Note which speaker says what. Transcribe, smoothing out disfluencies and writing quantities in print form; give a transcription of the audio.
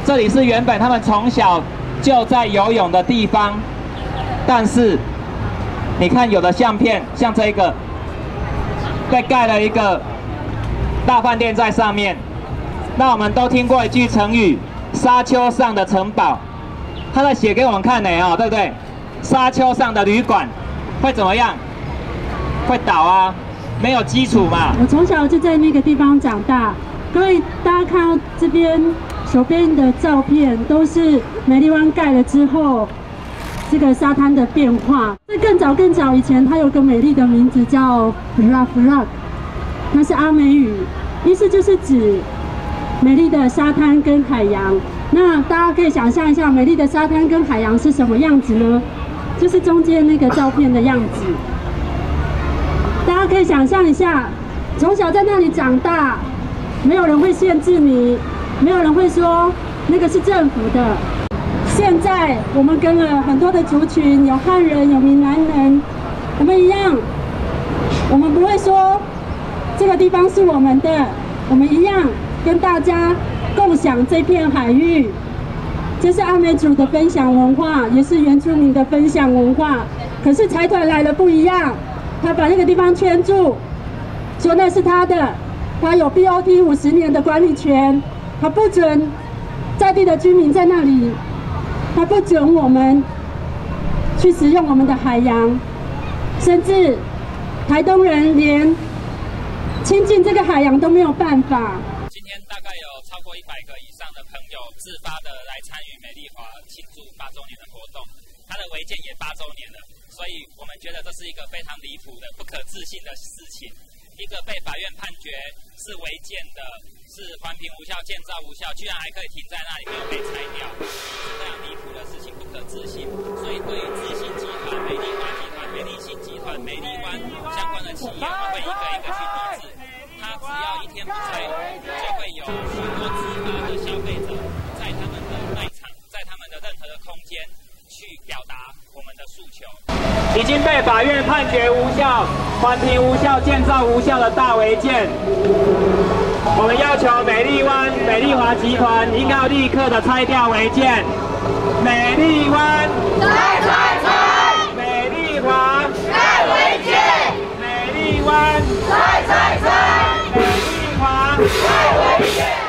Speaker 1: 这里是原本他们从小就在游泳的地方，但是你看有的相片，像这个被盖了一个大饭店在上面。那我们都听过一句成语“沙丘上的城堡”，他在写给我们看呢哦，对不对？沙丘上的旅馆会怎么样？会倒啊，没有基础嘛。
Speaker 2: 我从小就在那个地方长大，各位大家看到这边手边的照片，都是美丽湾盖了之后，这个沙滩的变化。在更早以前，它有个美丽的名字叫 Frak， 那是阿美语，意思就是指美丽的沙滩跟海洋。那大家可以想象一下，美丽的沙滩跟海洋是什么样子呢？就是中间那个照片的样子。大家可以想象一下，从小在那里长大，没有人会限制你，没有人会说那个是政府的。现在我们跟了很多的族群，有汉人，有闽南人，我们一样，我们不会说这个地方是我们的，我们一样跟大家共享这片海域。这是阿美族的分享文化，也是原住民的分享文化。可是财团来了不一样，他把那个地方圈住，说那是他的，他有 BOT 50年的管理权，他不准在地的居民在那里，他不准我们去使用我们的海洋，甚至台东人连亲近这个海洋都没有办法。
Speaker 3: 今天大概有超过100个以上的朋友自发的来参与美丽华庆祝8周年的活动，它的违建也8周年了，所以我们觉得这是一个非常离谱的、不可置信的事情。一个被法院判决是违建的、是环评无效、建造无效，居然还可以停在那里没有被拆掉，是非常离谱的事情，不可置信。所以对于智信集团、美丽华集团、美丽信集团、美丽湾相关的企业，我们会一个一个去抵制。它只要一天不拆，就会有许多自发的消费者在他们的卖场、在他们的任何的空间去表达我们的诉求。
Speaker 1: 已经被法院判决无效、环评无效、建造无效的大违建，我们要求美丽湾、美丽华集团应该要立刻的拆掉违建。美丽湾拆！美丽华盖违建！美丽湾拆！美丽华盖违建！